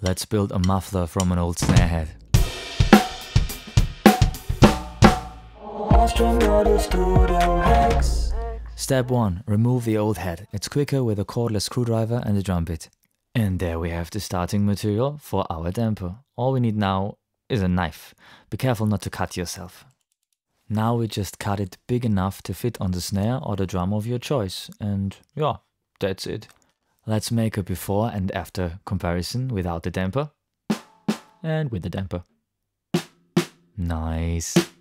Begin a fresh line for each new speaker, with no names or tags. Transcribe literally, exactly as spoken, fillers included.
Let's build a muffler from an old snare head. Step one. Remove the old head. It's quicker with a cordless screwdriver and a drum bit. And there we have the starting material for our damper. All we need now is a knife. Be careful not to cut yourself. Now we just cut it big enough to fit on the snare or the drum of your choice. And yeah, that's it. Let's make a before and after comparison without the damper and with the damper. Nice.